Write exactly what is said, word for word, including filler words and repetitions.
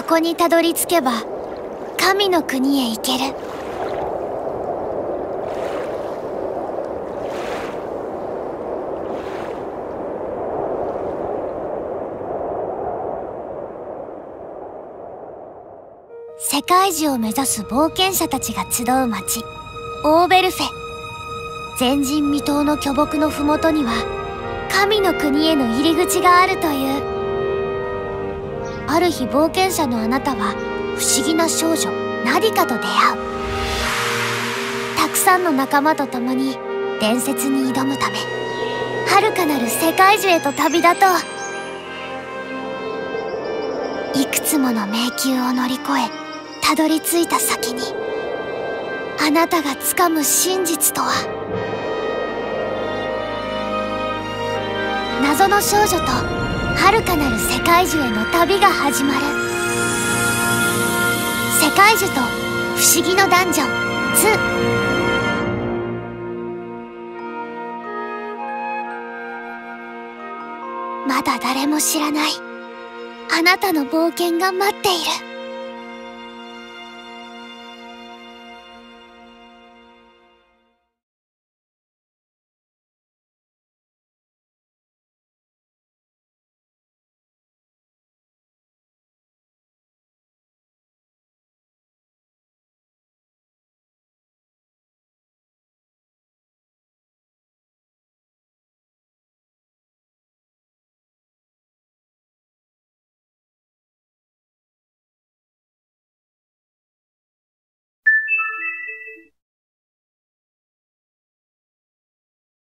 こにたどり着けば神の国へ行ける。世界樹を目指す冒険者たちが集う町オーベルフェ。前人未到の巨木の麓には神の国への入り口があるという。ある日冒険者のあなたは不思議な少女ナディカと出会う。たくさんの仲間と共に伝説に挑むため遥かなる世界樹へと旅立とう。いくつもの迷宮を乗り越えたどり着いた先にあなたがつかむ真実とは。謎の少女と遥かなる世界樹への旅が始まる。世界樹と不思議のダンジョンツー。まだ誰も知らないあなたの冒険が待っている。